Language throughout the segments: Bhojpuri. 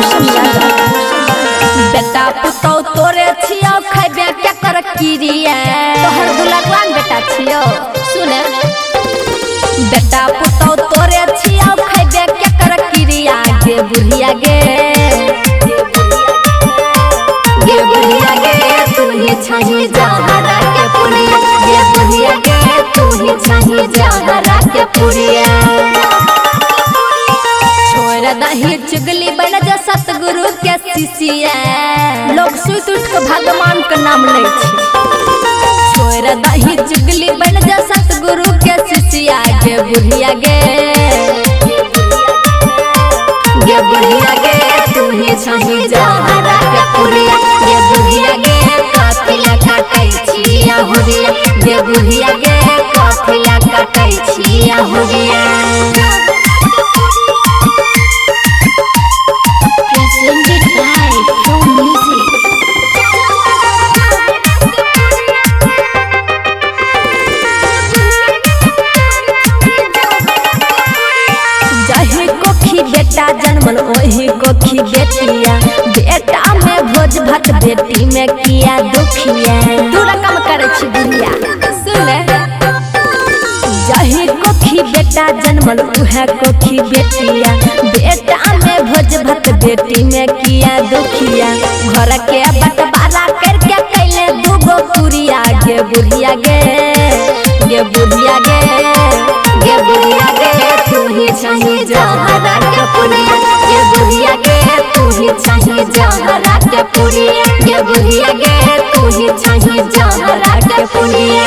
बेटा पुतौ तोरे छियो खैबे के कर किरिया तोहर दुलरवान बेटा छियो सुने बेटा पुतौ तोरे छियो खैबे के कर किरिया गे बुढ़िया गे बुढ़िया गे तू ही छाही जहरा के पुरिया गे बुढ़िया गे तू ही छाही जहरा के पुरिया दही चुगली बन जा सतगुरु के शिष्या लोग सुत उठ के भगवान के नाम ले छोड़ दही चुगली बन जा सतगुरु के शिष्या गे बुढ़िया गे बुढ़िया गे तू ही छाही जहरा के पुरिया गे बुढ़िया गे काफिला काटै छिया हुरिया गे बुढ़िया गे काफिला काटै छिया हुरिया बेटा जन्मल ओही कोखी बेटिया बेटा में भोज भात बेटी में किया दुखिया तू रकम करे छी दुनिया सुने जही कोखी बेटा जन्मल उहे कोखी बेटिया बेटा में भोज भात बेटी में किया दुखिया घर के बंटवारा करके कैले दूगो पुरिया गे बुढ़िया गे बुढ़िया गे बुढ़िया गे तू ही छाही जहरा के पुरिया गे बुढ़िया गे तू ही छाही जहरा के पुरिया गे बुढ़िया गे तू ही छाही जहरा के पुरिया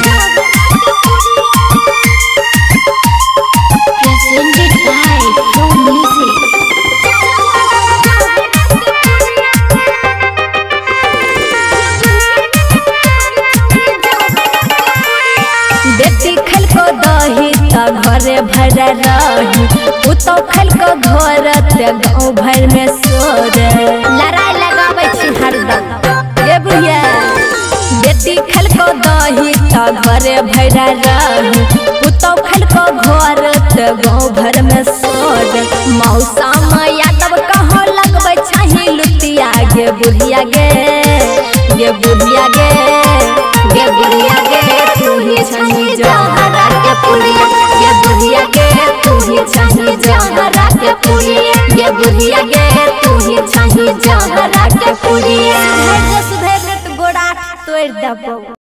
बेटी खल को दही त घरे भर रही पुतौ खल को घर त गाँव भर में सोर लड़ाई लगाबै छी हरदम गे बुढ़िया बेटी खल को दही त घरे भर रही पुतौ खल को घर त गाँव भर में सोर मौसा यादव कहो लगबै छही लुतिया गे बुढ़िया गे बुढ़िया गे बुढ़िया गे तू ही छाही जहरा के पुरिया गे बुढ़िया गे तू ही छाही जहरा के पुरिया गे बुढ़िया गे तू ही छाही जहरा के पुरिया सुधर गोड़ा तोड़ दबो।